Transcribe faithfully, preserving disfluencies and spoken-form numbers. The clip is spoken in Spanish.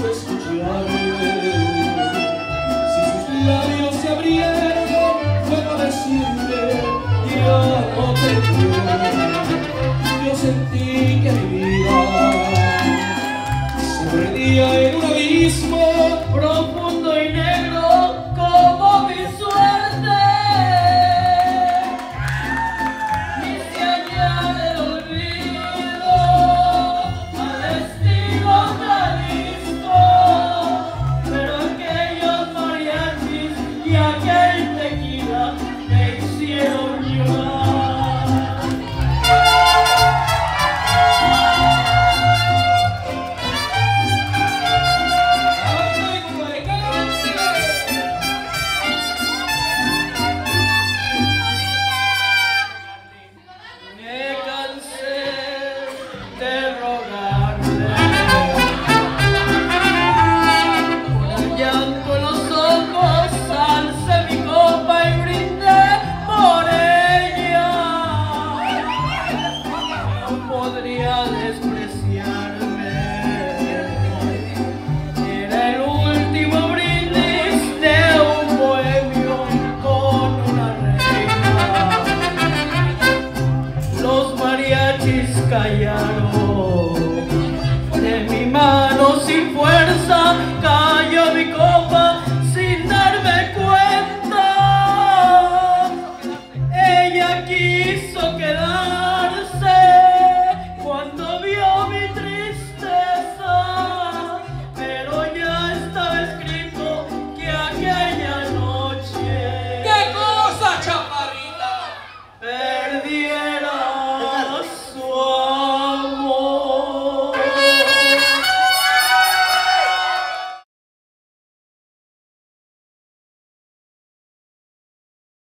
mucho escucharme. Si sus labios se abrieron fue para decirme ya no te quiero. Yo sentí que mi vida se perdía en un abismo profundo y negro como mi suerte. Quise hallar el olvido al estilo Jalisco, pero aquellos mariachis y aquel tequila me hicieron llorar. Podría despreciarme. Era el último brindis de un bohemio con una reina. Los mariachis callaron de mi mano sin fuerza.